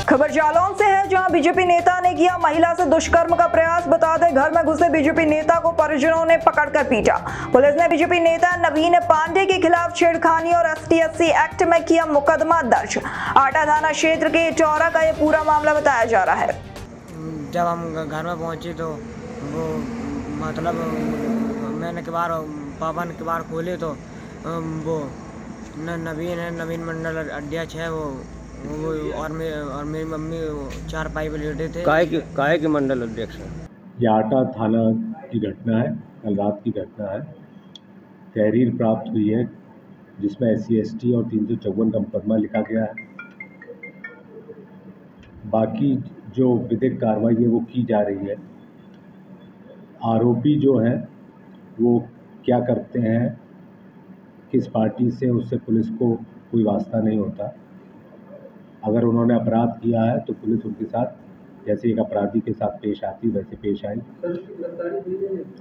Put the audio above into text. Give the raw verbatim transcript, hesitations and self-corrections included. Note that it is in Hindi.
खबर जालौन से है, जहां बीजेपी नेता ने किया महिला से दुष्कर्म का प्रयास। बता दें, घर में घुसे बीजेपी नेता को परिजनों ने पकड़कर पीटा। पुलिस ने बीजेपी नेता नवीन पांडे के खिलाफ छेड़खानी और S T S C act में किया मुकदमा दर्ज। आटा थाना क्षेत्र के चौरा का ये पूरा मामला बताया जा रहा है। जब हम घर में पहुंचे तो वो मतलब मैंने किबार पापा ने किबार खोले तो वो न, नवीन है नवीन मंडल अध्यक्ष है वो वो और मे, और मेरी मम्मी चार पाई पे लेटे थे। काहे के काहे के मंडल अध्यक्ष है? ये आटा थाना की घटना है, कल रात की घटना है। तहरीर प्राप्त हुई है जिसमें एस सी एस टी और तीन सौ चौवन का मुकदमा लिखा गया है। बाकी जो विधिक कार्रवाई है वो की जा रही है। आरोपी जो है वो क्या करते हैं, किस पार्टी से, उससे पुलिस को कोई वास्ता नहीं होता। अगर उन्होंने अपराध किया है तो पुलिस उनके साथ जैसे एक अपराधी के साथ पेश आती वैसे पेश आई।